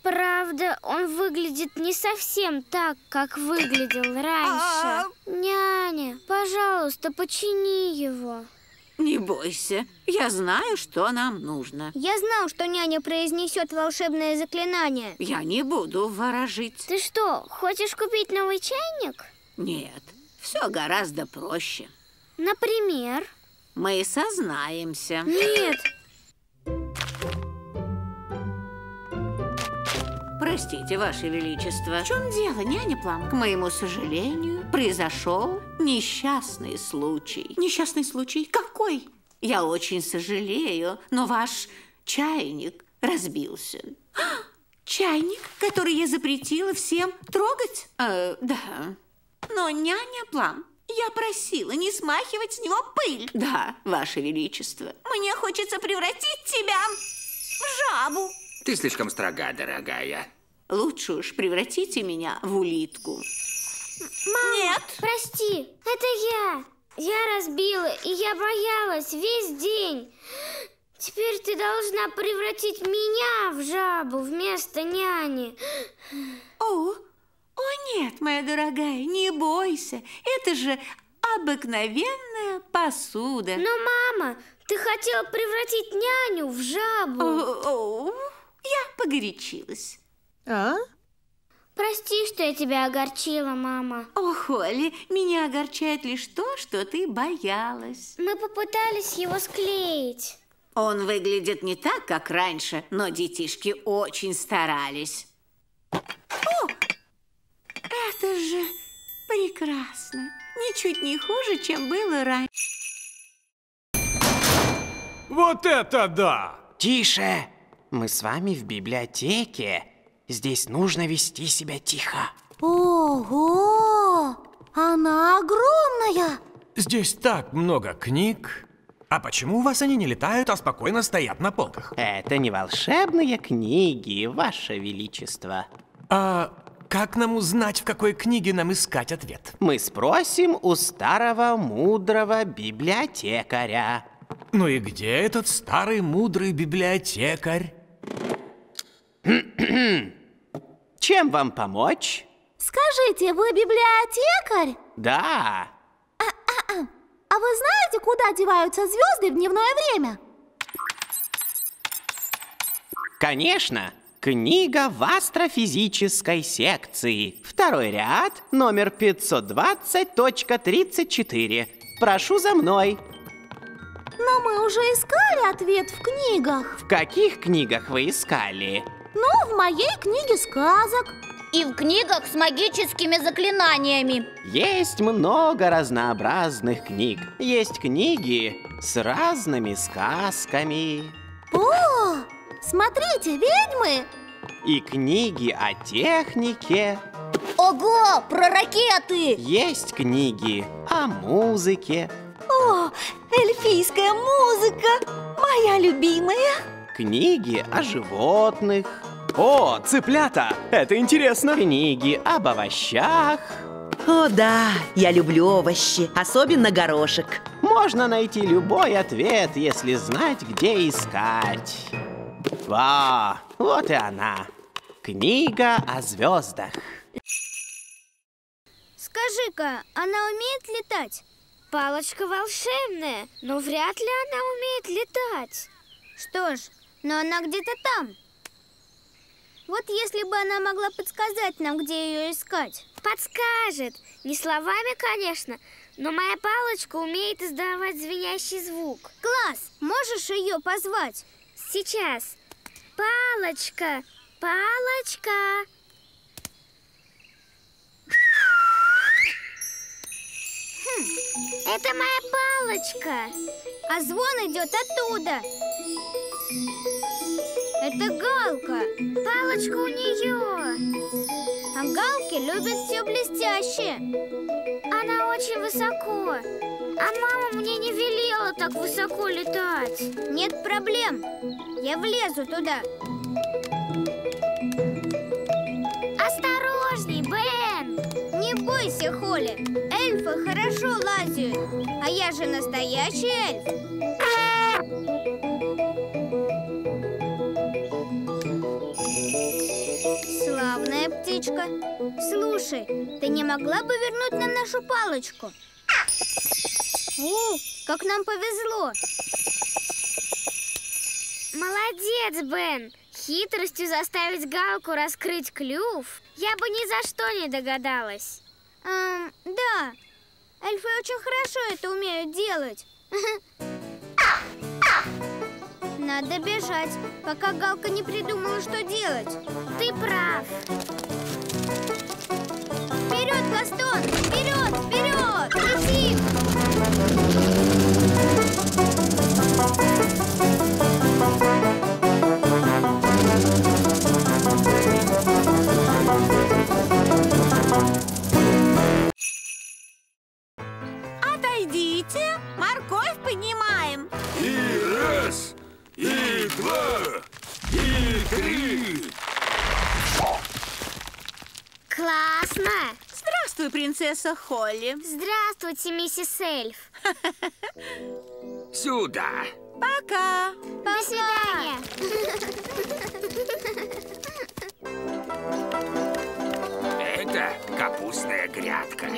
Правда, он выглядит не совсем так, как выглядел раньше. Няня, пожалуйста, почини его. Не бойся, я знаю, что нам нужно. Я знал, что няня произнесет волшебное заклинание. Я не буду ворожить. Ты что, хочешь купить новый чайник? Нет, все гораздо проще. Например? Мы сознаемся. Нет. Простите, Ваше Величество. В чем дело, няня Плам? К моему сожалению, произошел несчастный случай. Несчастный случай? Какой? Я очень сожалею, но ваш чайник разбился. Чайник, который я запретила всем трогать? Да. Но, няня Плам, я просила не смахивать с него пыль. Да, Ваше Величество. Мне хочется превратить тебя в жабу. Ты слишком строга, дорогая. Лучше уж превратите меня в улитку. Мама, Нет. Прости, это я. Я разбила, и я боялась весь день. Теперь ты должна превратить меня в жабу вместо няни. О нет, моя дорогая, не бойся. Это же обыкновенная посуда. Но, мама, ты хотела превратить няню в жабу. Я погорячилась. Прости, что я тебя огорчила, мама. О, Холли, меня огорчает лишь то, что ты боялась. Мы попытались его склеить. Он выглядит не так, как раньше, но детишки очень старались. О, это же прекрасно. Ничуть не хуже, чем было раньше. Вот это да! Тише! Мы с вами в библиотеке. Здесь нужно вести себя тихо. Ого! Она огромная! Здесь так много книг. А почему у вас они не летают, а спокойно стоят на полках? Это не волшебные книги, Ваше Величество. А как нам узнать, в какой книге нам искать ответ? Мы спросим у старого мудрого библиотекаря. Ну и где этот старый мудрый библиотекарь? Чем вам помочь? Скажите, вы библиотекарь? Да. А вы знаете, куда деваются звезды в дневное время? Конечно. Книга в астрофизической секции. Второй ряд, номер 520.34. Прошу за мной. Но мы уже искали ответ в книгах. В каких книгах вы искали? Ну, в моей книге сказок. И в книгах с магическими заклинаниями. Есть много разнообразных книг. Есть книги с разными сказками. О, смотрите, ведьмы! И книги о технике. Ого, про ракеты! Есть книги о музыке. О, эльфийская музыка! Моя любимая! Книги о животных. О, цыплята! Это интересно! Книги об овощах. О да, я люблю овощи, особенно горошек. Можно найти любой ответ, если знать, где искать. Вот и она. Книга о звездах. Скажи-ка, она умеет летать? Палочка волшебная, но вряд ли она умеет летать. Что ж, но она где-то там. Вот если бы она могла подсказать нам, где ее искать. Подскажет. Не словами, конечно, но моя палочка умеет издавать звенящий звук. Класс! Можешь ее позвать? Сейчас. Палочка, палочка. Это моя палочка. А звон идет оттуда. Это галка. Палочка у нее. А галки любят все блестящее. Она очень высоко. А мама мне не велела так высоко летать. Нет проблем. Я влезу туда. Осторожней, Бен. Не бойся, Холли. Эльфы хорошо лазят. А я же настоящий эльф. птичка. Слушай, ты не могла бы вернуть нам нашу палочку? О, как нам повезло! Молодец, Бен! Хитростью заставить Галку раскрыть клюв я бы ни за что не догадалась. Да, эльфы очень хорошо это умеют делать. Надо бежать, пока Галка не придумала, что делать. Ты прав. Вперед, Гастон! Вперед! Вперед! Летим! Отойдите, морковь поднимаем. И раз, и два, и три. Классно! Здравствуй, принцесса Холли. Здравствуйте, миссис Эльф. Сюда. Пока. До свидания. Это капустная грядка.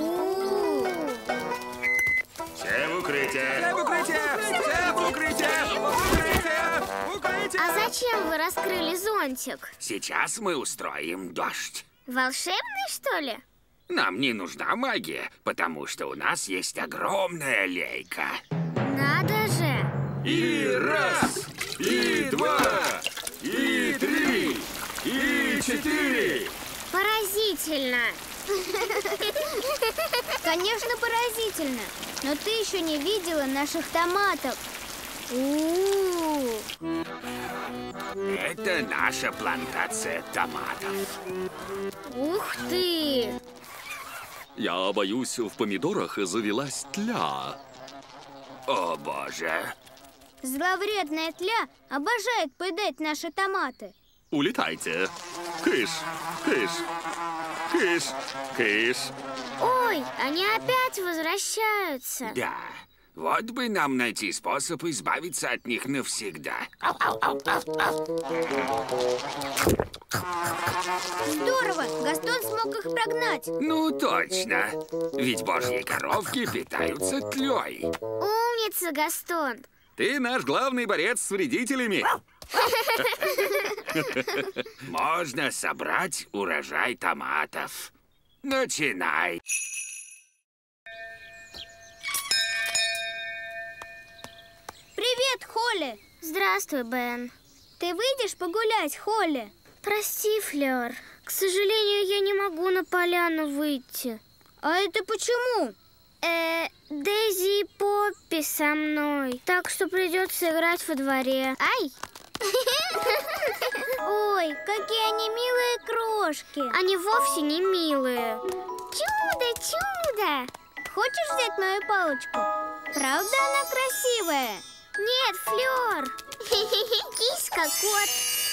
Все в укрытие. Все в укрытие! Все в укрытие! Укрытие! Укрытие! А зачем вы раскрыли зонтик? Сейчас мы устроим дождь. Волшебный, что ли? Нам не нужна магия, потому что у нас есть огромная лейка. Надо же! И раз, и два, и три, и четыре. Поразительно! Конечно, поразительно. Но ты еще не видела наших томатов. Это наша плантация томатов. Ух ты! Я боюсь, в помидорах завелась тля. О, боже! Зловредная тля обожает поедать наши томаты. Улетайте. Кыш, кыш, кыш, кыш. Ой, они опять возвращаются. Да, вот бы нам найти способ избавиться от них навсегда. Здорово! Гастон смог их прогнать. Ну, точно. Ведь божьи коровки питаются тлей. Умница, Гастон. Ты наш главный борец с вредителями. Можно собрать урожай томатов. Начинай. Привет, Холли! Здравствуй, Бен. Ты выйдешь погулять, Холли? Прости, Флёр. К сожалению, я не могу на поляну выйти. А это почему? Дейзи и Поппи со мной. Так что придется играть во дворе. Ай! Ой, какие они милые крошки. Они вовсе не милые. Чудо, чудо! Хочешь взять мою палочку? Правда она красивая? Нет, Флёр. Киска, кот.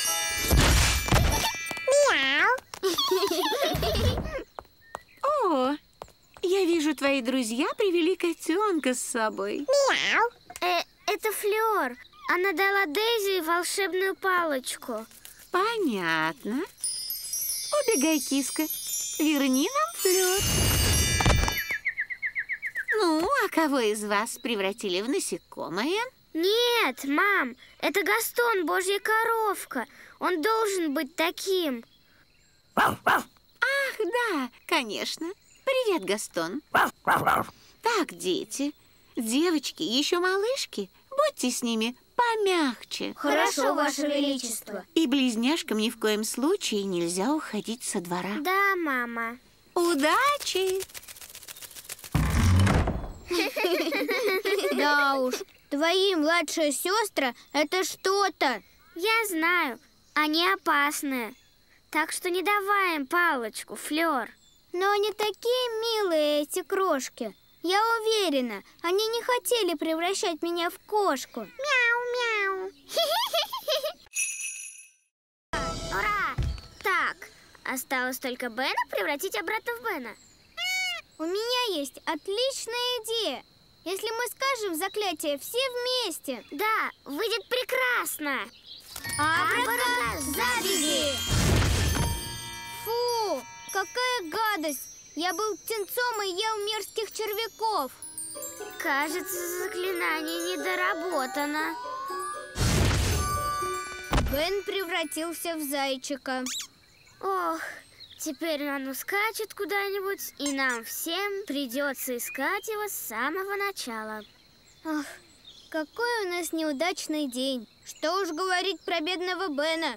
Мяу. О, я вижу, твои друзья привели котенка с собой. Мяу. Это Флёр. Она дала Дейзи волшебную палочку. Понятно. Убегай, киска. Верни нам Флёр. Ну, а кого из вас превратили в насекомое? Нет, мам, это Гастон, божья коровка. Он должен быть таким. Ах, да, конечно. Привет, Гастон. Так, дети, девочки, еще малышки, будьте с ними помягче. Хорошо, Ваше Величество. И близняшкам ни в коем случае нельзя уходить со двора. Да, мама. Удачи! Да уж, твои младшие сестры – это что-то. Я знаю, они опасные. Так что не давай им палочку, Флёр. Но они такие милые, эти крошки. Я уверена, они не хотели превращать меня в кошку. Мяу-мяу. Ура! Так, осталось только Бена превратить обратно в Бена. У меня есть отличная идея. Если мы скажем заклятие все вместе. Да, выйдет прекрасно. Абракадабради! Фу! Я был птенцом и ел мерзких червяков. Кажется, заклинание недоработано. Бен превратился в зайчика. Ох, теперь он ускачет куда-нибудь, и нам всем придется искать его с самого начала. Ах, какой у нас неудачный день. Что уж говорить про бедного Бена.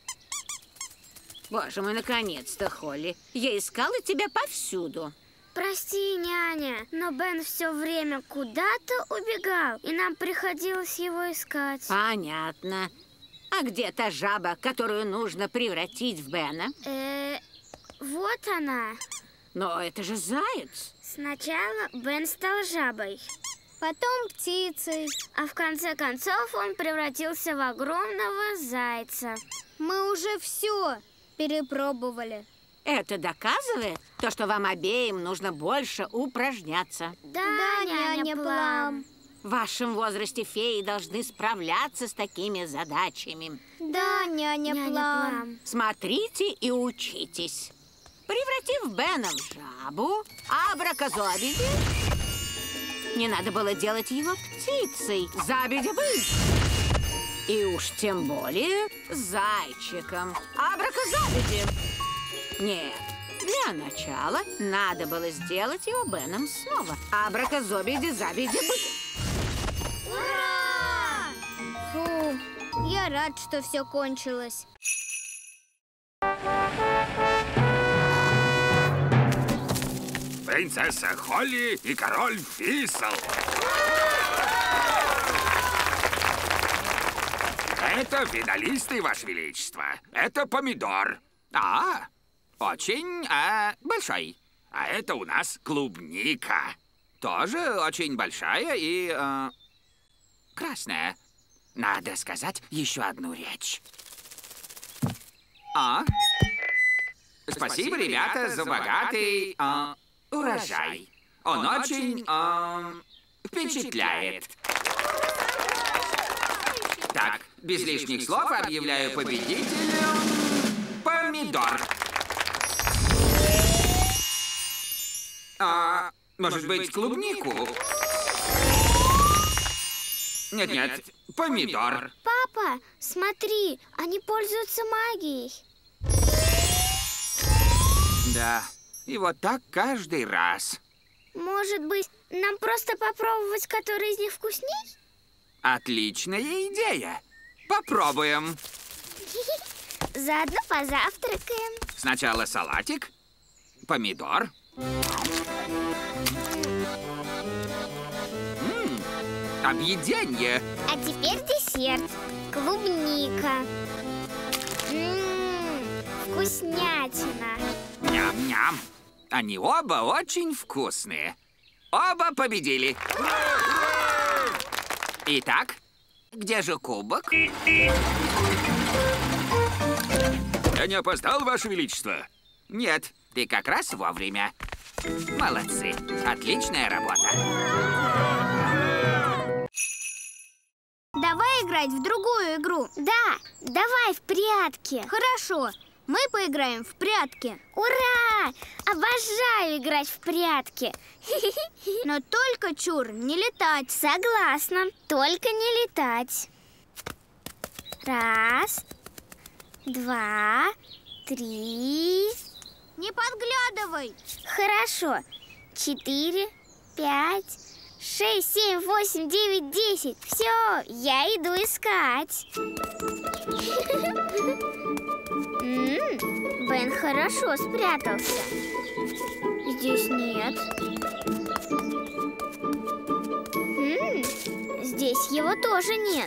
Боже мой, наконец-то, Холли. Я искала тебя повсюду. Прости, няня, но Бен все время куда-то убегал, и нам приходилось его искать. Понятно. А где та жаба, которую нужно превратить в Бена? Вот она. Но это же заяц. Сначала Бен стал жабой, Потом птицей. а в конце концов он превратился в огромного зайца. Мы уже все перепробовали. Это доказывает то, что вам обеим нужно больше упражняться. Да, няня Плам. В вашем возрасте феи должны справляться с такими задачами. Да, няня Плам. Смотрите и учитесь. Превратив Бена в жабу, абракадабради, не надо было делать его птицей, забиди-быть. И уж тем более зайчиком, абракадабради. Нет, для начала надо было сделать его Беном снова. Абракадабради-забиди-быть. Ура! Фу, я рад, что все кончилось. Принцесса Холли и король Фисл. Это финалисты, Ваше Величество. Это помидор. Очень большой. А это у нас клубника. Тоже очень большая и красная. Надо сказать еще одну речь. Спасибо, ребята, за богатый урожай. Он очень впечатляет. Так, без лишних слов объявляю победителем помидор. Может быть, клубнику? Нет, помидор. Папа, смотри, они пользуются магией. Да, и вот так каждый раз. Может быть, нам просто попробовать, который из них вкусней? Отличная идея. Попробуем. Заодно позавтракаем. Сначала салатик, помидор. Объеденье. А теперь десерт. Клубника. Вкуснятина. Ням-ням. Они оба очень вкусные. Оба победили. Итак, где же кубок? Я не опоздал, Ваше Величество? Нет, ты как раз вовремя. Молодцы. Отличная работа. Давай играть в другую игру. Да, давай в прятки. Хорошо, мы поиграем в прятки. Ура! Обожаю играть в прятки. Но только, чур, не летать. Согласна, только не летать. 1, 2, 3. Не подглядывай. Хорошо. 4, 5, 6, 7, 8, 9, 10. Все, я иду искать. Бен хорошо спрятался. Здесь нет. Здесь его тоже нет.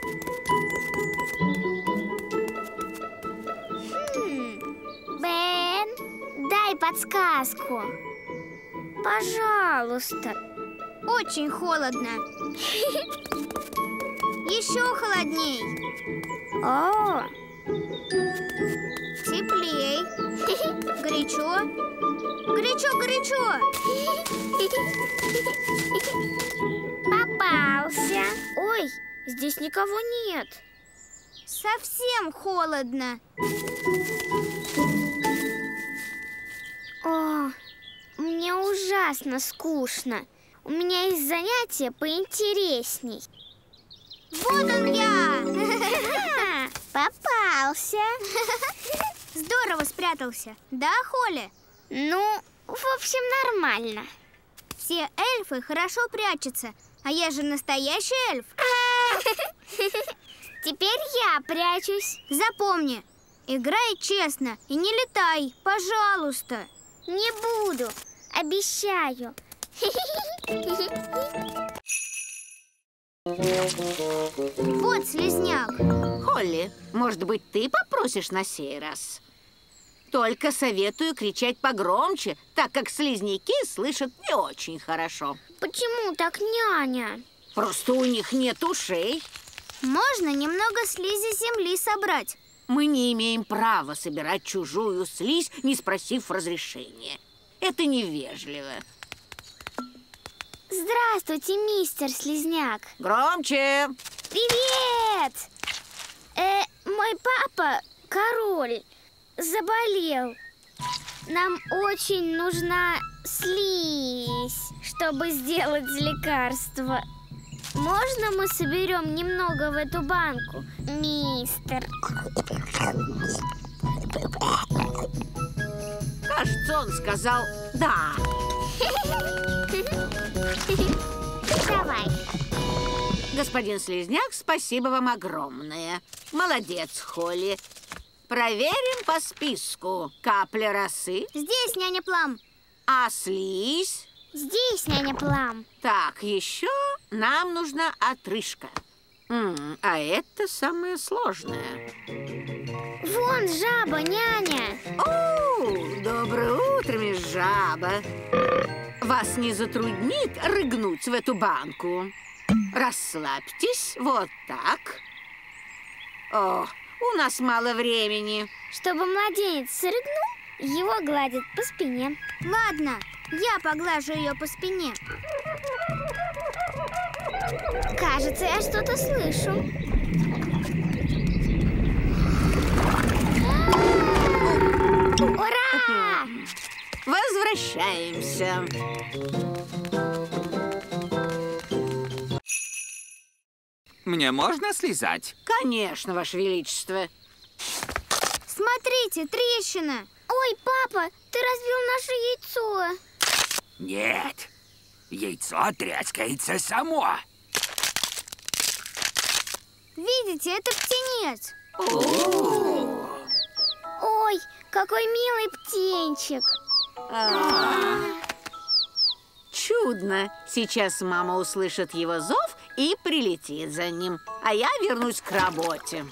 Бен, дай подсказку. Пожалуйста. Очень холодно. Еще холодней. О, теплей. Горячо. Горячо. попался. Ой, здесь никого нет. Совсем холодно. О, Мне ужасно скучно. У меня есть занятие поинтересней. Вот он я! Попался. Здорово спрятался. Да, Холли? Ну, в общем, нормально. Все эльфы хорошо прячутся, а я же настоящий эльф. Теперь я прячусь. Запомни, играй честно и не летай, пожалуйста. Не буду, обещаю. Вот слизняк. Холли, может быть, ты попросишь на сей раз? Только советую кричать погромче, так как слизняки слышат не очень хорошо. Почему так, няня? Просто у них нет ушей. Можно немного слизи земли собрать. Мы не имеем права собирать чужую слизь, не спросив разрешения. Это невежливо. Здравствуйте, мистер Слизняк. Громче! Привет! Мой папа, король, заболел. Нам очень нужна слизь, чтобы сделать лекарство. Можно мы соберем немного в эту банку, мистер? Кажется, он сказал «да». Давай. Господин Слизняк, спасибо вам огромное. Молодец, Холли. Проверим по списку. Капля росы. Здесь, няня Плам. А слизь? Здесь, няня Плам. Так, еще нам нужна отрыжка. А это самое сложное. Вон жаба, няня. О, доброе утро, мисс Жаба. Вас не затруднит рыгнуть в эту банку? Расслабьтесь, вот так. О, у нас мало времени. Чтобы младенец срыгнул, его гладят по спине. Ладно, я поглажу ее по спине. Кажется, я что-то слышу. Ура! Возвращаемся. Мне можно слезать? Конечно, Ваше Величество. Смотрите, трещина. Ой, папа, ты разбил наше яйцо. Нет, яйцо трескается само. Видите, это птенец. Ой, какой милый птенчик. Чудно. Сейчас мама услышит его зов и прилетит за ним. А я вернусь к работе.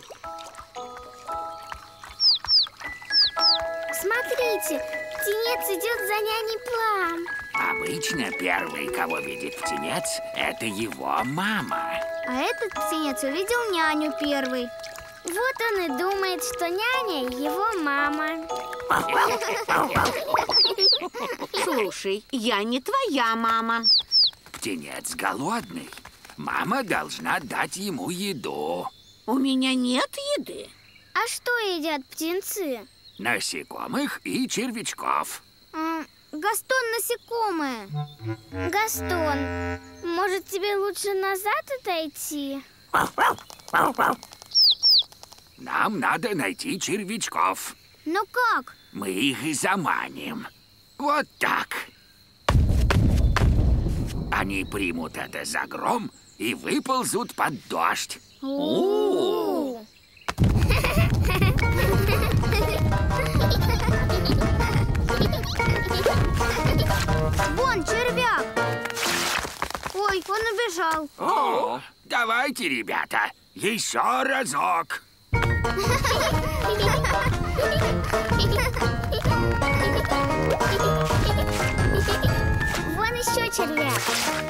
Смотрите, птенец идет за няней Плам. Обычно первый, кого видит птенец, это его мама. А этот птенец увидел няню первый. Вот он и думает, что няня его мама. Слушай, я не твоя мама. Птенец голодный. Мама должна дать ему еду. У меня нет еды. А что едят птенцы? Насекомых и червячков. Гастон насекомое. Гастон, может, тебе лучше назад отойти? Нам надо найти червячков. Но как? Мы их и заманим. Вот так. Они примут это за гром и выползут под дождь. У-у-у. Вон червяк. Ой, он убежал. О, давайте, ребята, еще разок. Вон еще червяк.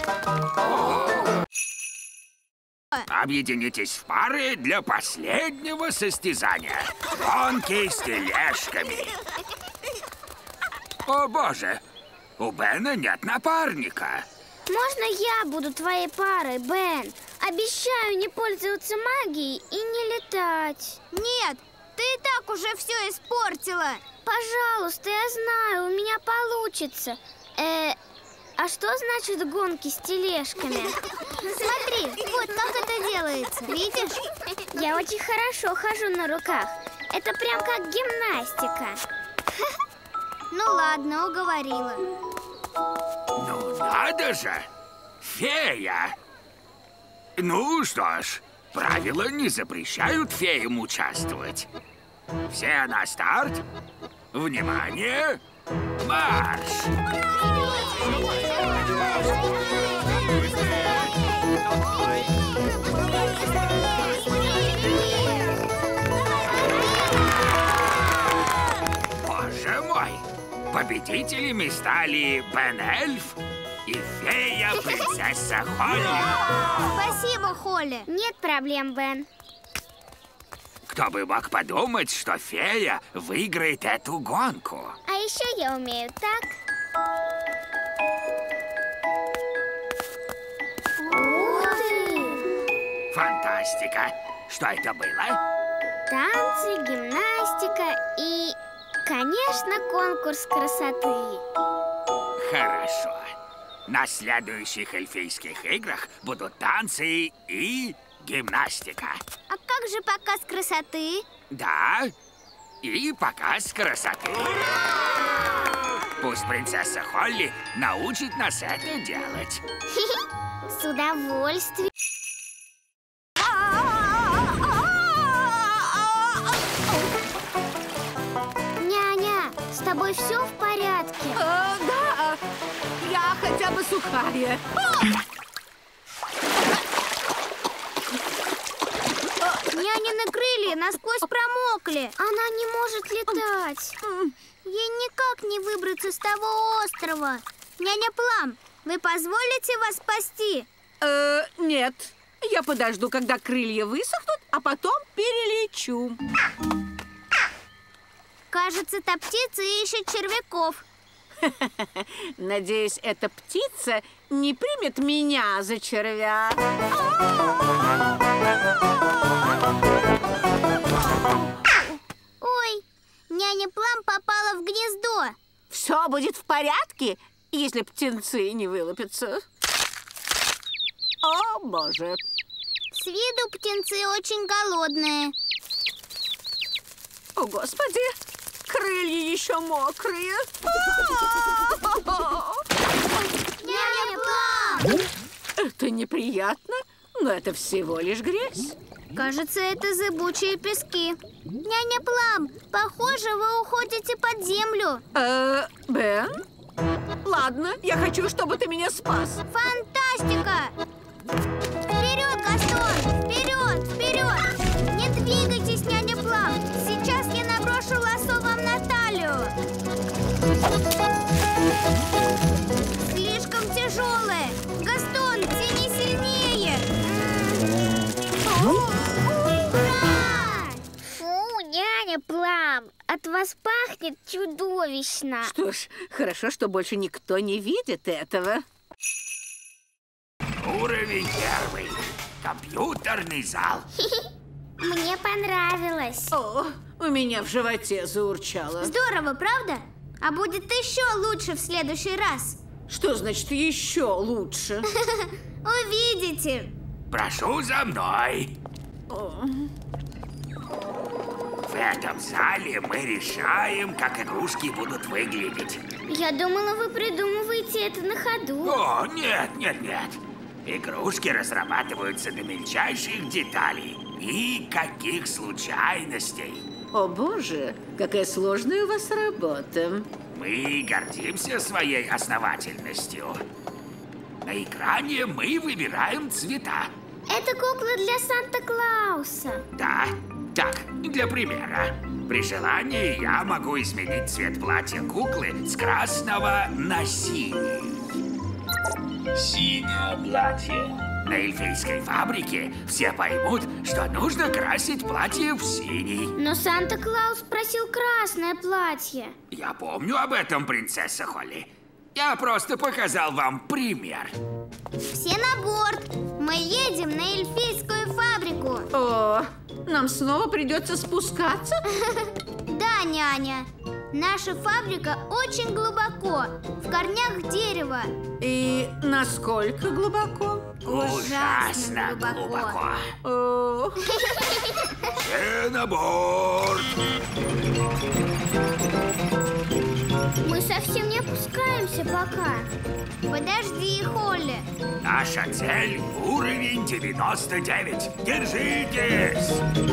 Объединитесь в пары для последнего состязания. Гонки с тележками. О, боже, у Бена нет напарника. Можно я буду твоей парой, Бен? Обещаю не пользоваться магией и не летать. Нет, ты и так уже все испортила. Пожалуйста, я знаю, у меня получится. А что значит гонки с тележками? Смотри, вот как это делается. Видишь? Я очень хорошо хожу на руках. Это прям как гимнастика. Ну ладно, уговорила. Ну надо же! Фея! Ну что ж, правила не запрещают феям участвовать. Все на старт. Внимание! Марш! Боже мой! Победителями стали Бен Эльф и фея-принцесса Холли. Спасибо, Холли. Нет проблем, Бен. Кто бы мог подумать, что фея выиграет эту гонку? А еще я умею так. Ух ты! Фантастика! Что это было? Танцы, гимнастика и, конечно, конкурс красоты. Хорошо. На следующих эльфийских играх будут танцы и гимнастика. А как же показ красоты? Да, и показ красоты. Пусть принцесса Холли научит нас это делать. С удовольствием. Няня, с тобой все в порядке? Да, я хотя бы сухая. Нянины крылья насквозь промокли. Она не может летать. Ей никак не выбраться с того острова. Няня Плам, вы позволите вас спасти? Нет. Я подожду, когда крылья высохнут, а потом перелечу. Кажется, та птица ищет червяков. Надеюсь, эта птица не примет меня за червя. Ой, няня Плам попала в гнездо. Все будет в порядке, если птенцы не вылупятся. О, боже. С виду птенцы очень голодные. О, господи, крылья еще мокрые. Няня Плам! Это неприятно, но это всего лишь грязь. Кажется, это зыбучие пески. Няня Плам, похоже, вы уходите под землю. Бен? Ладно, я хочу, чтобы ты меня спас. Фантастика! Вперед, Гастон! Вперед! Вперед! Не двигайтесь, няня Плам! Сейчас я наброшу лассо вам на талию. Слишком тяжелое. Гастон, тяни сильнее. Ура! Фу, няня Плам, от вас пахнет чудовищно. Что ж, хорошо, что больше никто не видит этого. Уровень первый. Компьютерный зал. Мне понравилось. О, у меня в животе заурчало. Здорово, правда? А будет еще лучше в следующий раз. Что значит еще лучше? Увидите. Прошу за мной. О. В этом зале мы решаем, как игрушки будут выглядеть. Я думала, вы придумываете это на ходу. О, нет, нет, нет. Игрушки разрабатываются до мельчайших деталей. Никаких случайностей. О, боже, какая сложная у вас работа. Мы гордимся своей основательностью. На экране мы выбираем цвета. Это кукла для Санта-Клауса. Да, так, для примера. При желании я могу изменить цвет платья куклы с красного на синий. Синее платье. На эльфийской фабрике все поймут, что нужно красить платье в синий. Но Санта-Клаус просил красное платье. Я помню об этом, принцесса Холли. Я просто показал вам пример. Все на борт. Мы едем на эльфийскую фабрику. О, нам снова придется спускаться? Да, няня. Наша фабрика очень глубоко, в корнях дерева. И насколько глубоко? Ужасно глубоко. О, Все на борт. Мы совсем не опускаемся пока. Подожди, Холли. Наша цель — уровень 99. Держитесь!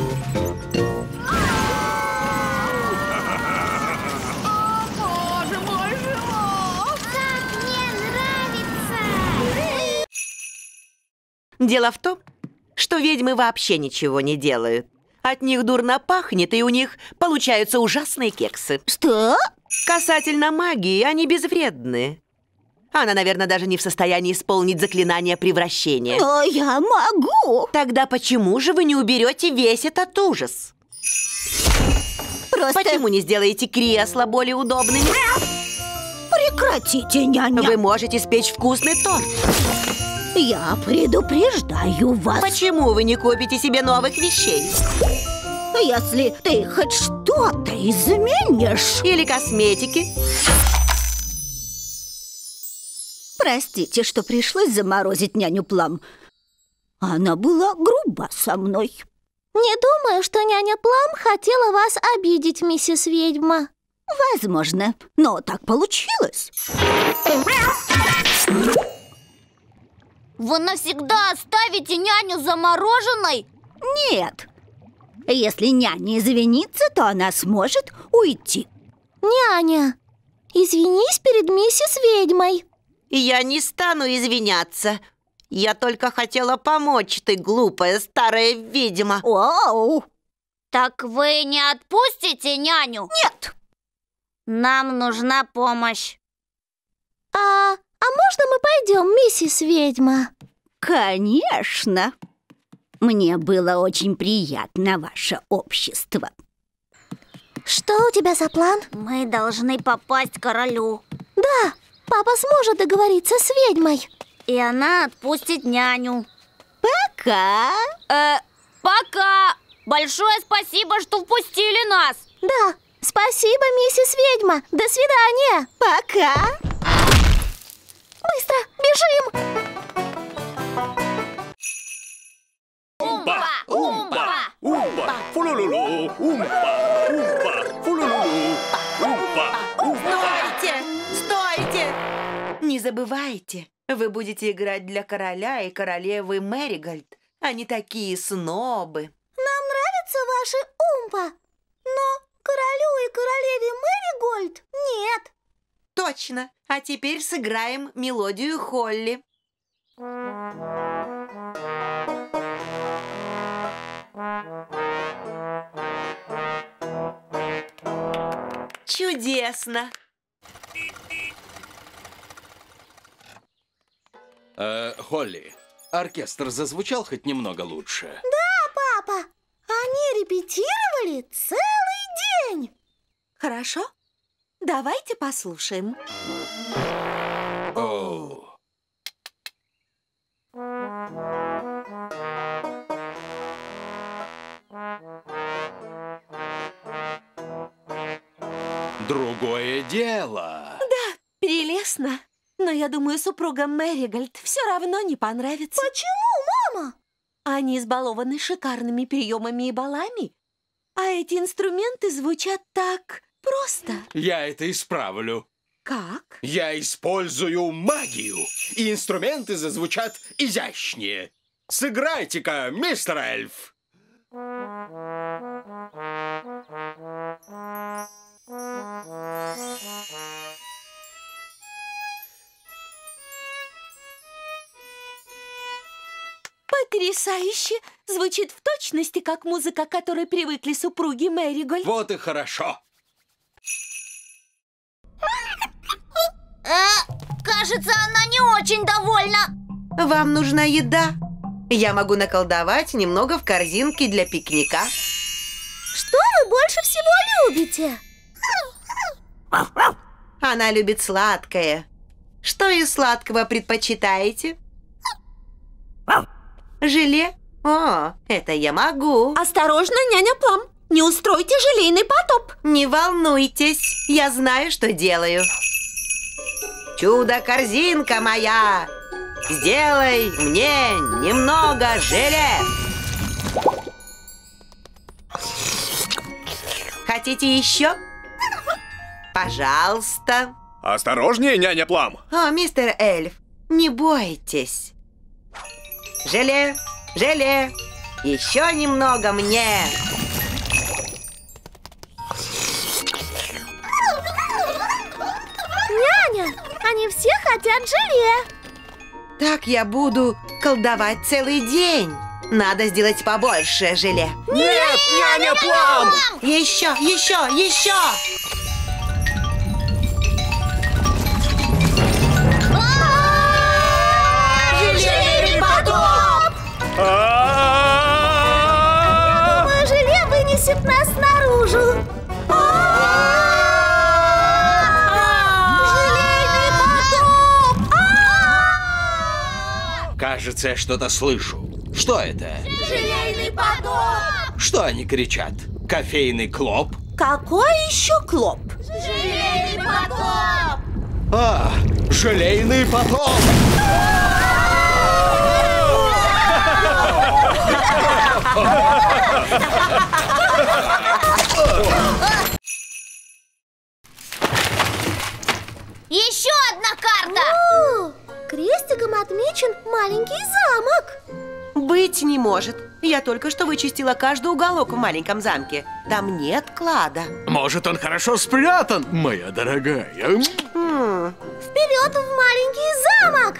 боже мой, живот! Как мне нравится! Дело в том, что ведьмы вообще ничего не делают. От них дурно пахнет, и у них получаются ужасные кексы. Что? Касательно магии, они безвредны. Она, наверное, даже не в состоянии исполнить заклинание превращения. Но я могу. Тогда почему же вы не уберете весь этот ужас? Просто Почему не сделаете кресла более удобными? прекратите, няня. Вы можете спечь вкусный торт. Я предупреждаю вас. Почему вы не купите себе новых вещей? Если ты хоть что-то изменишь... Или косметики? Простите, что пришлось заморозить няню Плам. Она была груба со мной. Не думаю, что няня Плам хотела вас обидеть, миссис Ведьма. Возможно, но так получилось. Вы навсегда оставите няню замороженной? Нет. Если няня извинится, то она сможет уйти. Няня, извинись перед миссис Ведьмой. Я не стану извиняться. Я только хотела помочь, ты глупая старая ведьма. Оу! Так вы не отпустите няню? Нет! Нам нужна помощь. А можно мы пойдем, миссис Ведьма? Конечно! Мне было очень приятно ваше общество. Что у тебя за план? Мы должны попасть к королю. Да, папа сможет договориться с ведьмой. И она отпустит няню. Пока! Пока! Большое спасибо, что впустили нас. Да, спасибо, миссис Ведьма. До свидания. Пока! Быстро, бежим! Умпа! Умпа! Умпа! Фулулулу! Умпа! Умпа! Фулулулу! Умпа! Стойте! Стойте! Не забывайте, вы будете играть для короля и королевы Мэригольд. Они такие снобы. Нам нравятся ваши умпа, но королю и королеве Мэригольд нет. Точно. А теперь сыграем мелодию Холли. Чудесно. Холли, оркестр зазвучал хоть немного лучше? Да, папа, они репетировали целый день. Хорошо, давайте послушаем. Оу. Другое дело. Да, прелестно. Но я думаю, супругам Мэригольд все равно не понравится. Почему, мама? Они избалованы шикарными приемами и балами. А эти инструменты звучат так просто. Я это исправлю. Как? Я использую магию, и инструменты зазвучат изящнее. Сыграйте-ка, мистер Эльф. Потрясающе! Звучит в точности, как музыка, к которой привыкли супруги Мэригольд. Вот и хорошо. Кажется, она не очень довольна. Вам нужна еда? Я могу наколдовать немного в корзинке для пикника. Что вы больше всего любите? Она любит сладкое. Что из сладкого предпочитаете? Желе? О, это я могу. Осторожно, няня Плам. Не устройте желейный потоп. Не волнуйтесь, я знаю, что делаю. Чудо-корзинка моя, сделай мне немного желе. Хотите еще? Пожалуйста. Осторожнее, няня Плам. О, мистер Эльф, не бойтесь. Желе, желе, еще немного мне. Няня, они все хотят желе. Так я буду колдовать целый день. Надо сделать побольше желе. Нет, няня Плам! Еще, еще, еще! Желейный потоп! Думаю, желе вынесет нас наружу. Желейный потоп! Кажется, я что-то слышу. Что это? Желейный потоп! Что они кричат? Кофейный клоп? Какой еще клоп? Желейный потоп! А, желейный потоп! Еще одна карта! Крестиком отмечен маленький замок. Быть не может. Я только что вычистила каждый уголок в маленьком замке. Там нет клада. Может, он хорошо спрятан, моя дорогая? Вперед в маленький замок!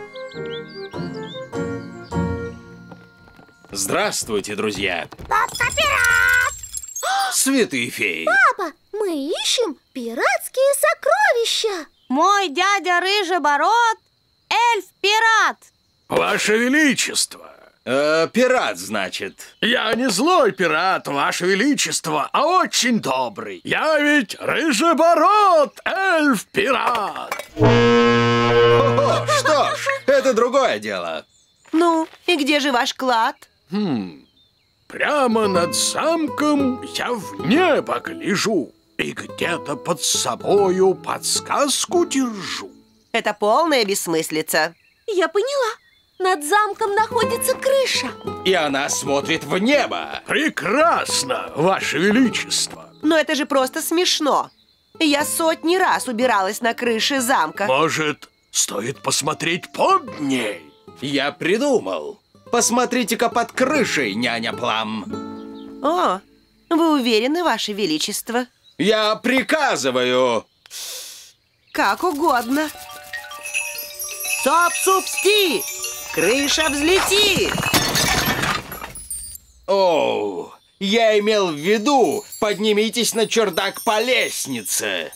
Здравствуйте, друзья. Папа-пират! Святые феи. Папа, мы ищем пиратские сокровища. Мой дядя Рыжебород — эльф-пират. Ваше Величество! Пират, значит. Я не злой пират, Ваше Величество, а очень добрый. Я ведь Рыжебород, эльф-пират. О, что ж, это другое дело. Ну, и где же ваш клад? Прямо над замком я в небо гляжу и где-то под собою подсказку держу. Это полная бессмыслица. Я поняла. Над замком находится крыша. И она смотрит в небо. Прекрасно, Ваше Величество. Но это же просто смешно. Я сотни раз убиралась на крыше замка. Может, стоит посмотреть под ней? Я придумал. Посмотрите-ка под крышей, няня Плам. О, вы уверены, Ваше Величество? Я приказываю. Как угодно. Соп-суп-сти! Крыша взлети! Оу, я имел в виду, поднимитесь на чердак по лестнице.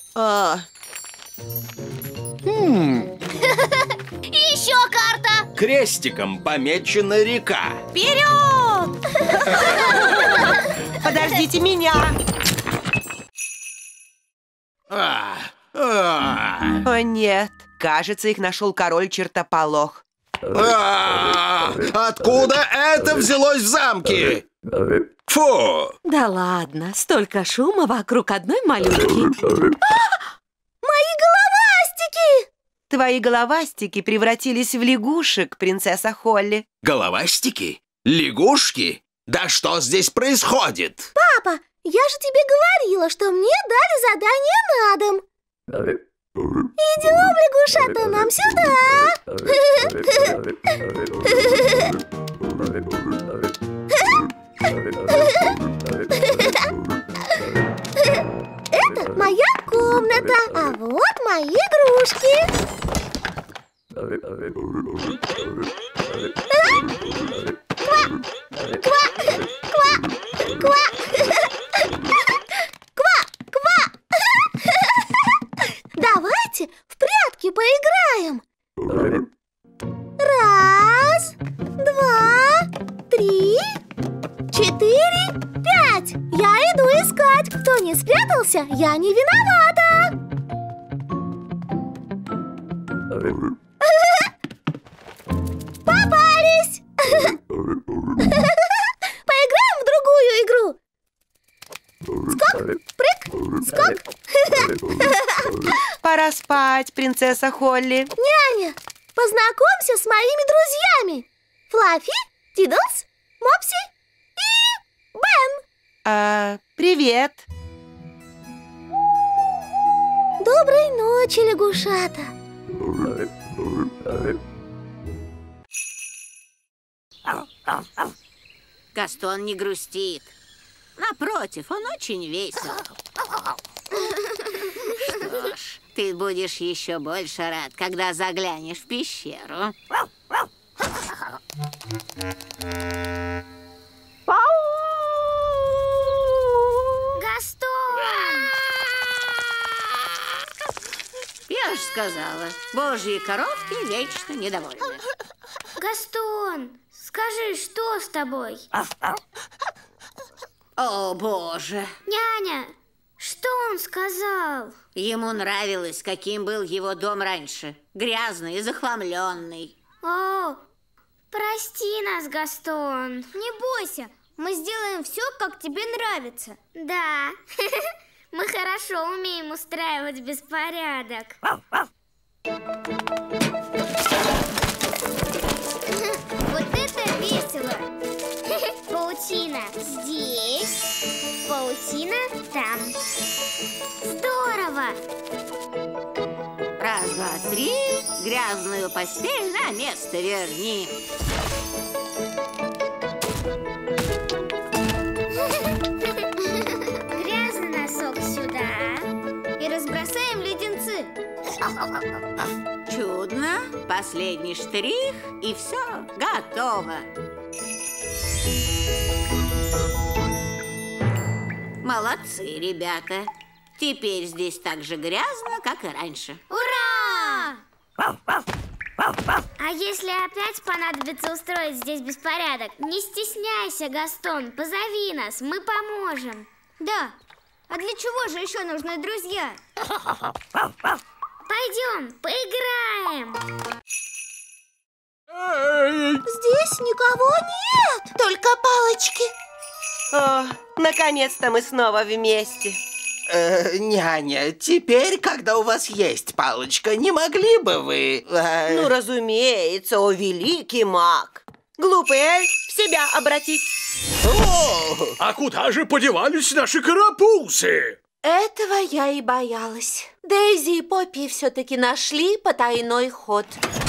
Еще карта! Крестиком помечена река. Вперед! Подождите меня! О нет, кажется, их нашел король Чертополох. Откуда это взялось в замке? Фу! Да ладно, столько шума вокруг одной малютки. Мои головастики! Твои головастики превратились в лягушек, принцесса Холли. Головастики? Лягушки? Да что здесь происходит? Папа, я же тебе говорила, что мне дали задание на дом. Идем, лягушата, нам сюда. Это моя комната, а вот мои игрушки. Давайте в прятки поиграем. 1, 2, 3, 4, 5. Я иду искать. Кто не спрятался, я не виновата. Попались. Поиграем в другую игру. Скок. Пора спать, принцесса Холли. Няня, познакомься с моими друзьями. Флаффи, Тидлс, Мопси и Бен. Привет. Доброй ночи, лягушата. Гастон не грустит. Напротив, он очень весел. Что ж, ты будешь еще больше рад, когда заглянешь в пещеру. Гастон! Я ж сказала, божьи коровки вечно недовольны. Гастон, скажи, что с тобой? О, боже! Няня, что он сказал? Ему нравилось, каким был его дом раньше. Грязный и захламленный. О, прости нас, Гастон. Не бойся, мы сделаем все, как тебе нравится. Да, мы хорошо умеем устраивать беспорядок. Вот это весело! Паутина здесь, паутина там. Здорово! Раз, два, три, грязную постель на место верни. Грязный носок сюда. И разбросаем леденцы. Чудно. Последний штрих, и все, готово. Молодцы, ребята. Теперь здесь так же грязно, как и раньше. Ура! А если опять понадобится устроить здесь беспорядок, не стесняйся, Гастон, позови нас, мы поможем. Да, а для чего же еще нужны друзья? Пойдем, поиграем. Здесь никого нет, только палочки. О, наконец-то мы снова вместе. Няня, теперь, когда у вас есть палочка, не могли бы вы... Ну, разумеется, о великий маг. Глупый эльф, в себя обратись. О, а куда же подевались наши карапузы? Этого я и боялась. Дейзи и Поппи все-таки нашли потайной ход.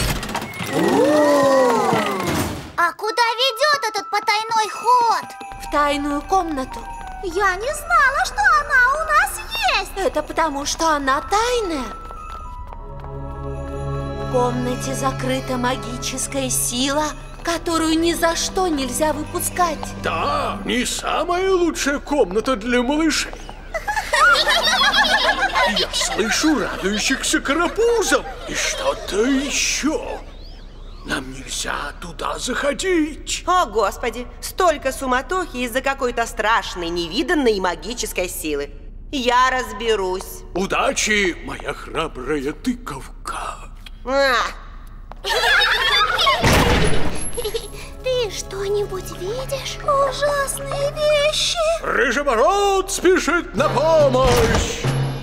А куда ведет этот потайной ход? В тайную комнату. Я не знала, что она у нас есть. Это потому, что она тайная. В комнате закрыта магическая сила, которую ни за что нельзя выпускать. Да, не самая лучшая комната для малышей. Я слышу радующихся карапузов и что-то еще. Нам нельзя туда заходить. О, Господи, столько суматохи из-за какой-то страшной, невиданной магической силы. Я разберусь. Удачи, моя храбрая тыковка. Ты что-нибудь видишь? Ужасные вещи. Рыжебород спешит на помощь.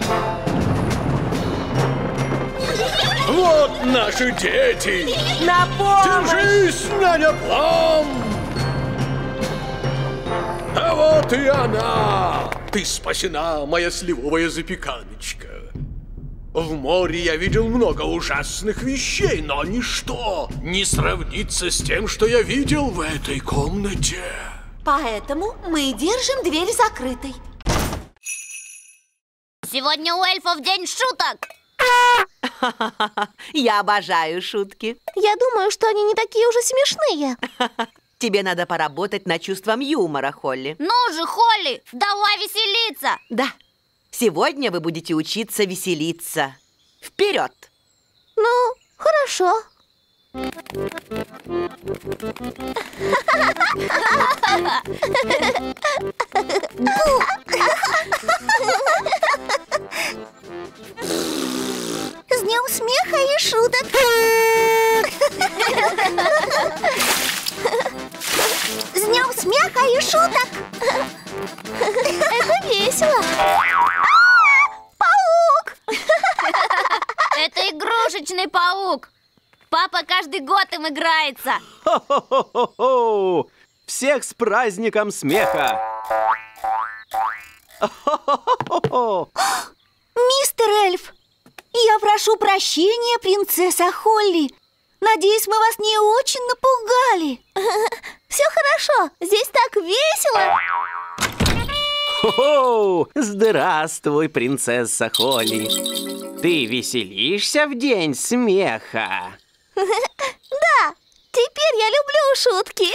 Вот наши дети. На помощь! Держись, няня Плам! А вот и она! Ты спасена, моя сливовая запеканочка. В море я видел много ужасных вещей, но ничто не сравнится с тем, что я видел в этой комнате. Поэтому мы держим дверь закрытой. Сегодня у эльфов день шуток. Я обожаю шутки. Я думаю, что они не такие уже смешные. Тебе надо поработать над чувством юмора, Холли. Ну же, Холли, давай веселиться. Да, сегодня вы будете учиться веселиться. Вперед! Ну, хорошо. С днем смеха и шуток! С днем смеха и шуток! Это весело! там играется. Хо-хо-хо-хо! Всех с праздником смеха! Хо-хо-хо-хо! Мистер Эльф, я прошу прощения, принцесса Холли. Надеюсь, мы вас не очень напугали. Все хорошо, здесь так весело. Хо-хо! Здравствуй, принцесса Холли. Ты веселишься в день смеха? Да, теперь я люблю шутки.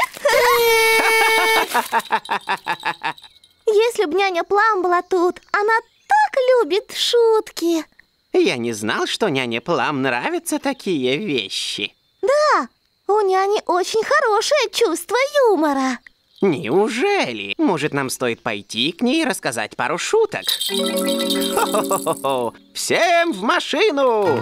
Если б няня Плам была тут, она так любит шутки. Я не знал, что няне Плам нравятся такие вещи. Да, у няни очень хорошее чувство юмора. Неужели? Может, нам стоит пойти к ней и рассказать пару шуток? Хо-хо-хо-хо! Всем в машину!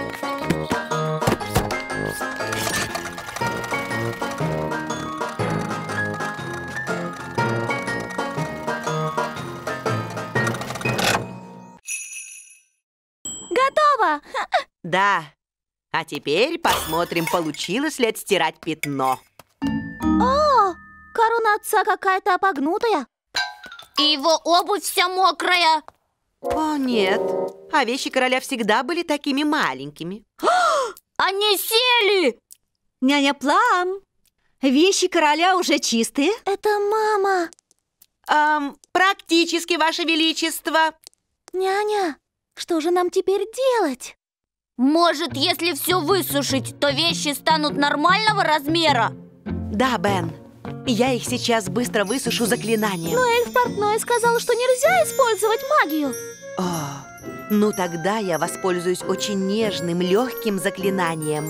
Готово! Да. А теперь посмотрим, получилось ли отстирать пятно. О, корона отца какая-то погнутая. И его обувь вся мокрая. О, нет. А вещи короля всегда были такими маленькими. Они сели! Няня Плам, вещи короля уже чистые? Это мама. Практически, Ваше Величество. Няня, что же нам теперь делать? Может, если все высушить, то вещи станут нормального размера? Да, Бен. Я их сейчас быстро высушу заклинанием. Но эльф портной сказал, что нельзя использовать магию. О, ну тогда я воспользуюсь очень нежным, легким заклинанием.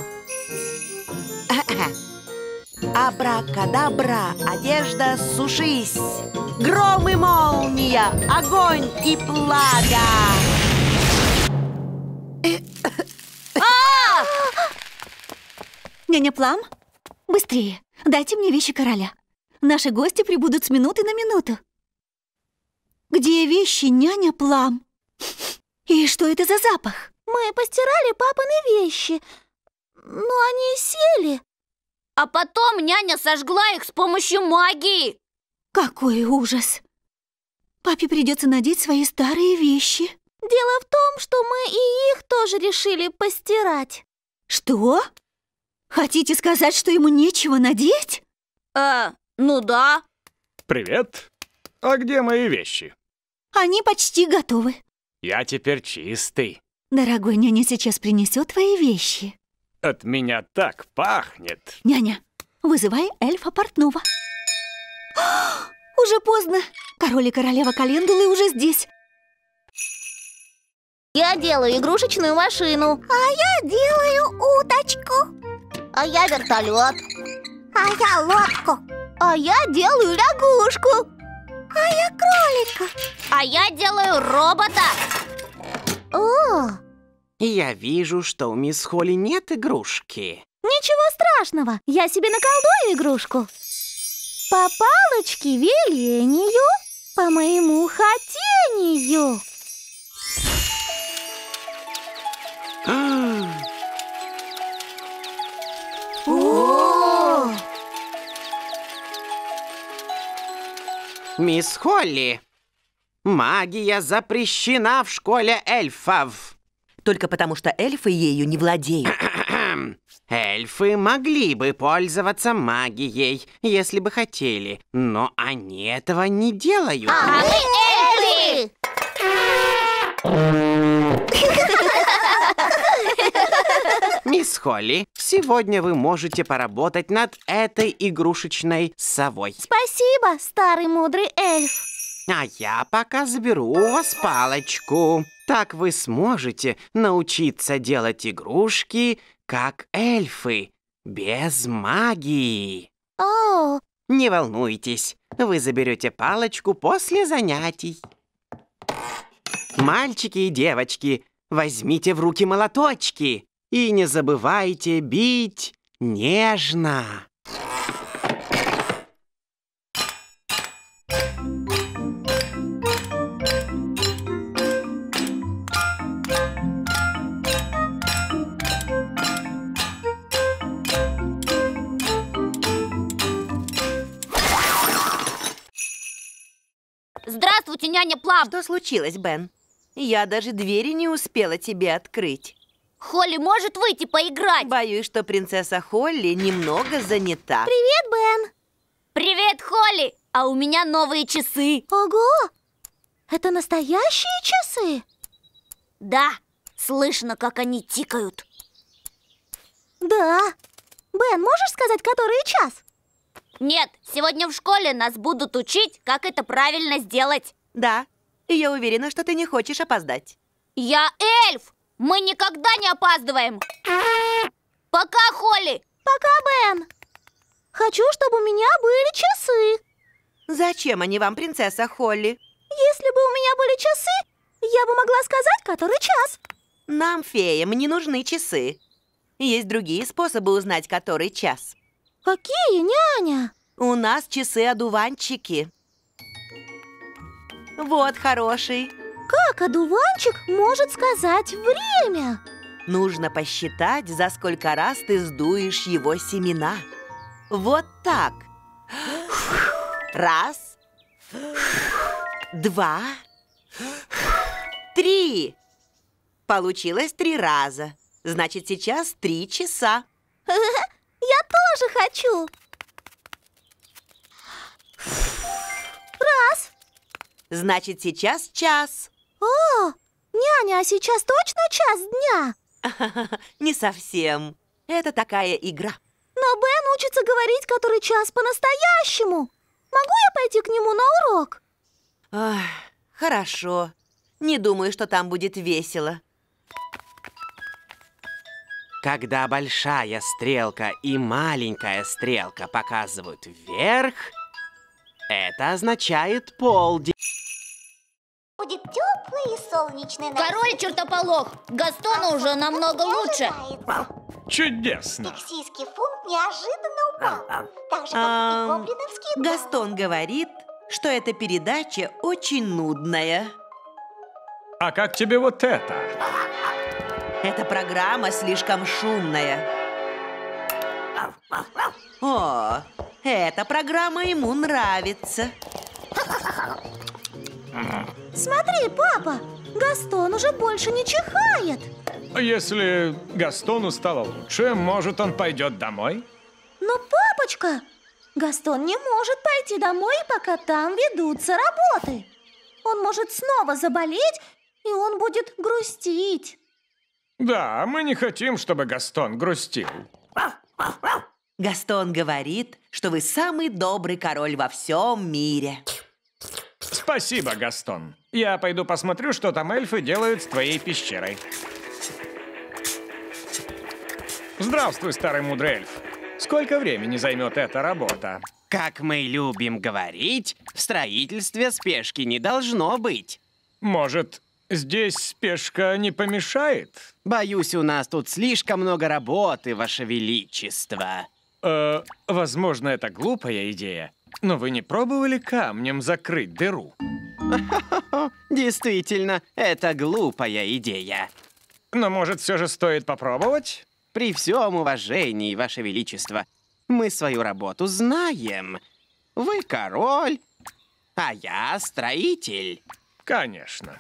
Абракадабра, одежда, сушись. Гром и молния, огонь и пламя. Няня Плам, быстрее, дайте мне вещи короля. Наши гости прибудут с минуты на минуту. Где вещи, няня Плам? И что это за запах? Мы постирали папины вещи, но они сели. А потом няня сожгла их с помощью магии. Какой ужас! Папе придется надеть свои старые вещи. Дело в том, что мы и их тоже решили постирать. Что? Хотите сказать, что ему нечего надеть? Ну да. Привет. А где мои вещи? Они почти готовы. Я теперь чистый. Дорогой, няня сейчас принесет твои вещи. От меня так пахнет. Няня, вызывай эльфа портного. Уже поздно. Король и королева Календулы уже здесь. Я делаю игрушечную машину. А я делаю уточку. А я вертолет. А я лодку. А я делаю лягушку. А я кролика. А я делаю робота. О! Я вижу, что у мисс Холли нет игрушки. Ничего страшного. Я себе наколдую игрушку. По палочке велению, по моему хотению. О! Мисс Холли, магия запрещена в школе эльфов. Только потому, что эльфы ею не владеют. Эльфы могли бы пользоваться магией, если бы хотели, но они этого не делают. А мы эльфы! Мисс Холли, сегодня вы можете поработать над этой игрушечной совой. Спасибо, старый мудрый эльф. А я пока заберу у вас палочку. Так вы сможете научиться делать игрушки, как эльфы, без магии. О! Не волнуйтесь, вы заберете палочку после занятий. Мальчики и девочки, возьмите в руки молоточки и не забывайте бить нежно. Здравствуйте, няня Плам. Что случилось, Бен? Я даже двери не успела тебе открыть. Холли может выйти поиграть? Боюсь, что принцесса Холли немного занята. Привет, Бен. Привет, Холли. А у меня новые часы. Ого! Это настоящие часы? Да, слышно, как они тикают. Да. Бен, можешь сказать, который час? Нет, сегодня в школе нас будут учить, как это правильно сделать. Да, и я уверена, что ты не хочешь опоздать. Я эльф! Мы никогда не опаздываем. Пока, Холли. Пока, Бен. Хочу, чтобы у меня были часы. Зачем они вам, принцесса Холли? Если бы у меня были часы, я бы могла сказать, который час. Нам, феям, не нужны часы. Есть другие способы узнать, который час. Какие, няня? У нас часы-одуванчики. Вот хороший. Как одуванчик может сказать время? Нужно посчитать, за сколько раз ты сдуешь его семена. Вот так. Раз, два, три. Получилось 3 раза. Значит, сейчас 3 часа. Я тоже хочу. Раз. Значит, сейчас час. О, няня, а сейчас точно час дня? Не совсем. Это такая игра. Но Бен учится говорить, который час по-настоящему. Могу я пойти к нему на урок? Ах, хорошо. Не думаю, что там будет весело. Когда большая стрелка и маленькая стрелка показывают вверх, это означает полдень. Будет теплый и солнечный. Король чертополох, Гастону уже намного лучше. Чудесно. Пиксийский фунт неожиданно упал. Так же, как и гоблиновский. Гастон говорит, что эта передача очень нудная. А как тебе вот это? Эта программа слишком шумная. О, эта программа ему нравится. Смотри, папа, Гастон уже больше не чихает. Если Гастону стало лучше, может, он пойдет домой? Но, папочка, Гастон не может пойти домой, пока там ведутся работы. Он может снова заболеть, и он будет грустить. Да, мы не хотим, чтобы Гастон грустил. Гастон говорит, что вы самый добрый король во всем мире. Спасибо, Гастон. Я пойду посмотрю, что там эльфы делают с твоей пещерой. Здравствуй, старый мудрый эльф. Сколько времени займет эта работа? Как мы любим говорить, в строительстве спешки не должно быть. Может, здесь спешка не помешает? Боюсь, у нас тут слишком много работы, Ваше Величество. Возможно, это глупая идея. Но вы не пробовали камнем закрыть дыру? Действительно, это глупая идея. Но, может, все же стоит попробовать? При всем уважении, Ваше Величество, мы свою работу знаем. Вы король, а я строитель. Конечно.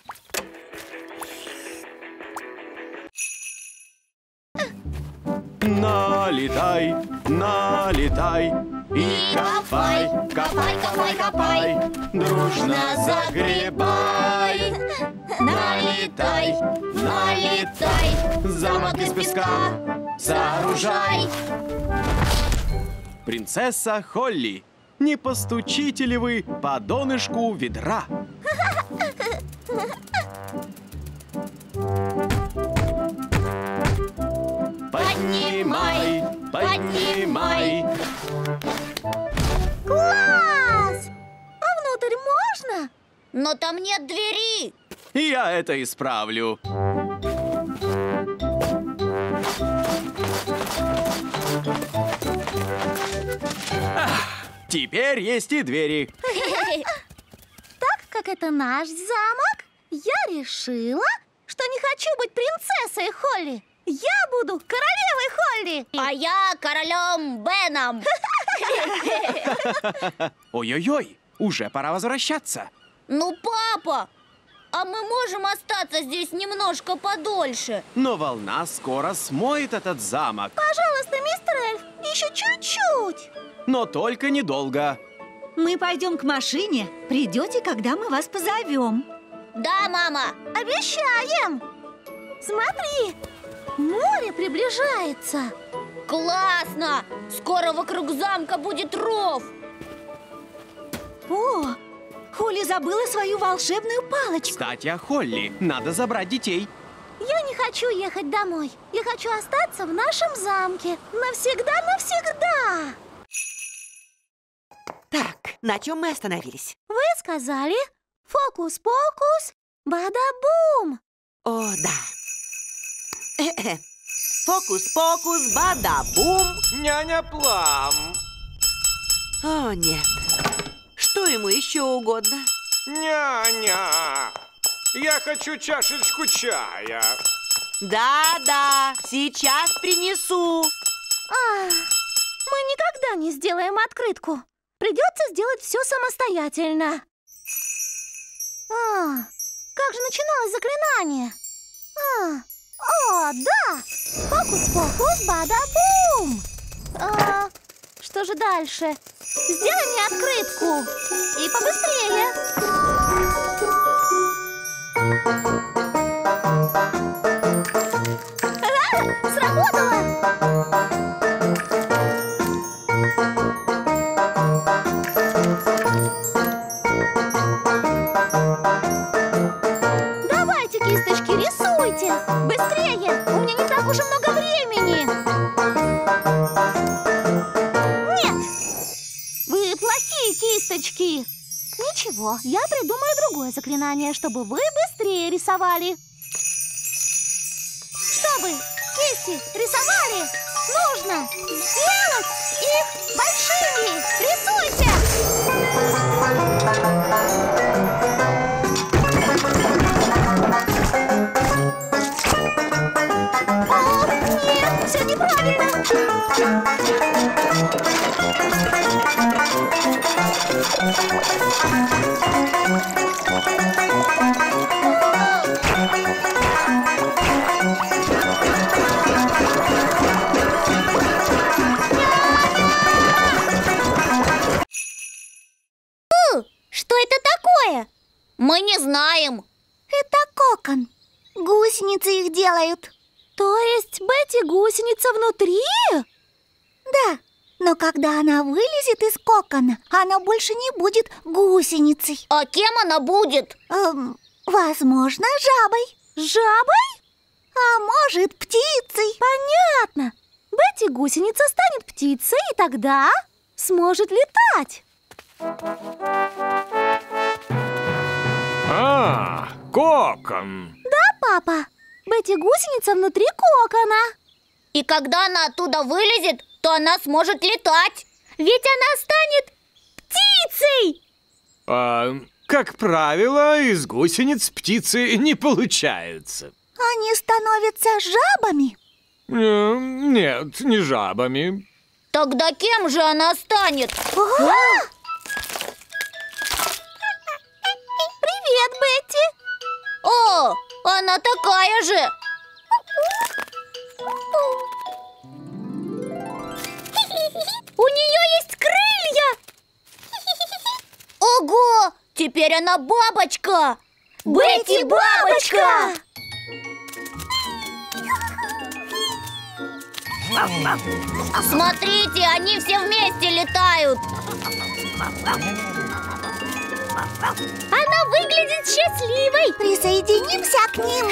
Налетай, налетай и копай, копай, копай, копай, дружно загребай. Налетай, налетай, замок из песка сооружай. Принцесса Холли, не постучите ли вы по донышку ведра? Поднимай, поднимай. Класс! А внутрь можно? Но там нет двери. Я это исправлю. Теперь есть и двери. Так как это наш замок, я решила, что не хочу быть принцессой Холли. Я буду королевой Холли. А я королем Беном. Ой-ой-ой, уже пора возвращаться. Ну, папа, а мы можем остаться здесь немножко подольше? Но волна скоро смоет этот замок. Пожалуйста, мистер Эльф, еще чуть-чуть. Но только недолго. Мы пойдем к машине. Придете, когда мы вас позовем. Да, мама. Обещаем. Смотри, море приближается. Классно! Скоро вокруг замка будет ров. О, Холли забыла свою волшебную палочку. Кстати, о Холли. Надо забрать детей. Я не хочу ехать домой. Я хочу остаться в нашем замке. Навсегда. Так, на чем мы остановились? Вы сказали фокус-покус, бада-бум. О, да. Фокус-покус, бада-бум. Няня Плам. О, нет. Что ему еще угодно? Няня, я хочу чашечку чая. Да, сейчас принесу. Мы никогда не сделаем открытку. Придется сделать все самостоятельно. Как же начиналось заклинание? О, да! Фокус-покус, бада-бум! Что же дальше? Сделай мне открытку. И побыстрее. Сработало! Давайте, кисточки, рисуйте! Быстрее! У меня не так уж и много времени! Нет! Вы плохие кисточки! Ничего, я придумаю другое заклинание, чтобы вы быстрее рисовали. Чтобы кисти рисовали, нужно сделать их большими! Рисуйте! О, нет, все неправильно! Что это такое? Мы не знаем. Это кокон. Гусеницы их делают. То есть Бетти гусеница внутри? Да, но когда она вылезет из кокона, она больше не будет гусеницей. А кем она будет? Возможно, жабой. Жабой? А может, птицей. Понятно. Бетти гусеница станет птицей и тогда сможет летать. Кокон. Да, папа. Бетти гусеница внутри кокона. И когда она оттуда вылезет, то она сможет летать. Ведь она станет птицей. Как правило, из гусениц птицы не получаются. Они становятся жабами? Нет, не жабами. Тогда кем же она станет? Привет, Бетти. О, она такая же. У нее есть крылья. Ого, теперь она бабочка. Бетти бабочка. Смотрите, они все вместе летают. Она выглядит счастливой. Присоединимся к ним.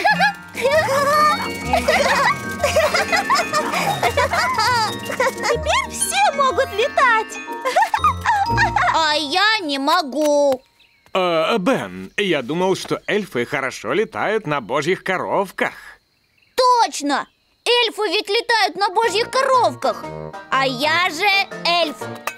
Теперь все могут летать. А я не могу. Бен, я думал, что эльфы хорошо летают на божьих коровках. Точно! Эльфы ведь летают на божьих коровках. А я же эльф.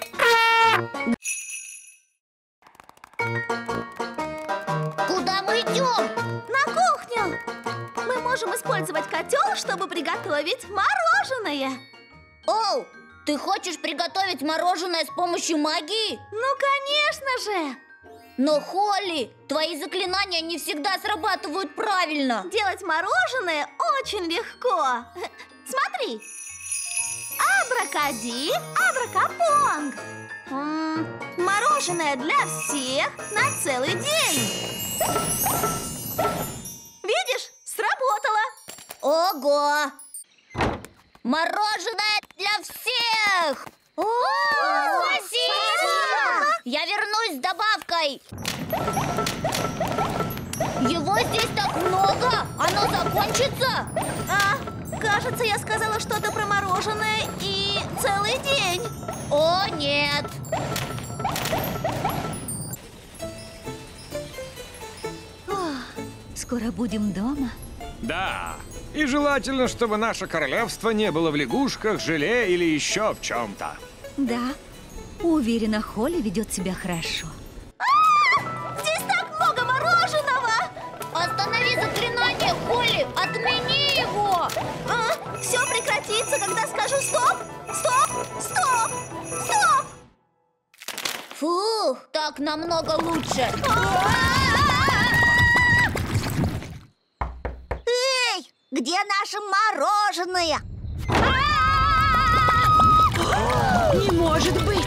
Куда мы идем? На кухню. Мы можем использовать котел, чтобы приготовить мороженое. Оу, ты хочешь приготовить мороженое с помощью магии? Ну, конечно же. Но, Холли, твои заклинания не всегда срабатывают правильно. Делать мороженое очень легко. Смотри. Абракади, абракапонг. Мороженое для всех на целый день. Видишь, сработало. Ого! Мороженое для всех! Спасибо! Я вернусь с добавкой. Его здесь так много! Оно закончится? Кажется, я сказала что-то про мороженое и целый день. О, нет! Скоро будем дома. Да. И желательно, чтобы наше королевство не было в лягушках, желе или еще в чем-то. Да. Уверена, Холли ведет себя хорошо. Здесь так много мороженого! Останови заклинание, Холли! Отмени его! Все прекратится, когда скажу стоп! Стоп! Стоп! Стоп! Фух, так намного лучше. Эй, где наше мороженое? Не может быть!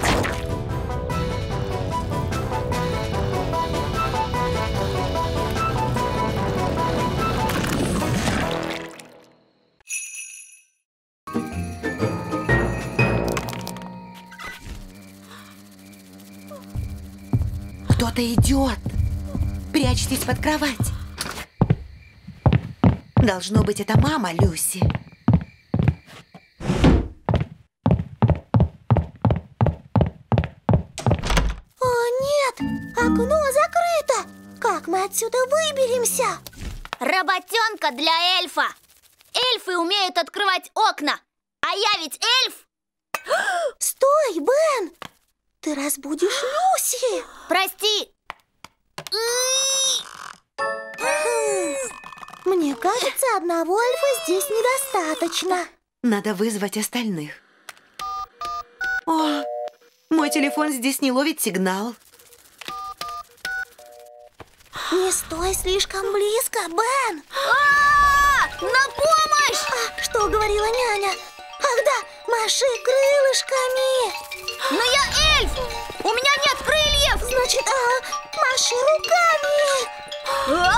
Кто-то идет. Прячьтесь под кровать. Должно быть, это мама Люси. Окно закрыто! Как мы отсюда выберемся? Работенка для эльфа! Эльфы умеют открывать окна! А я ведь эльф! Стой, Бен! Ты разбудишь Люси! Прости! Мне кажется, одного эльфа здесь недостаточно. Надо вызвать остальных. О, мой телефон здесь не ловит сигнал. Не стой слишком близко, Бен! На помощь! Что говорила няня? Ах да, маши крылышками! Но я эльф! У меня нет крыльев! Значит, маши руками!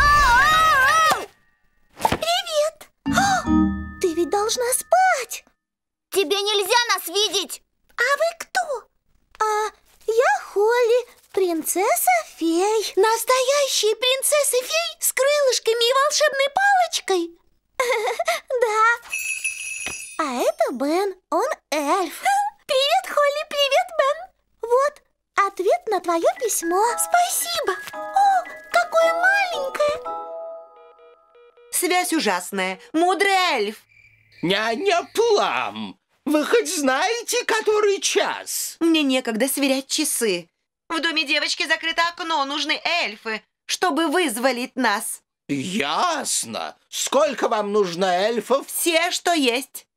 Привет! Ты ведь должна спать! Тебе нельзя нас видеть! А вы кто? Я Холли, принцесса-фей. Настоящие принцессы-фей с крылышками и волшебной палочкой? Да. А это Бен, он эльф. Привет, Холли, привет, Бен. Вот, ответ на твое письмо. Спасибо. О, какое маленькое. Связь ужасная. Мудрый эльф. Няня Плам, вы хоть знаете, который час? Мне некогда сверять часы. В доме девочки закрыто окно, нужны эльфы, чтобы вызволить нас. Ясно. Сколько вам нужно эльфов? Все, что есть.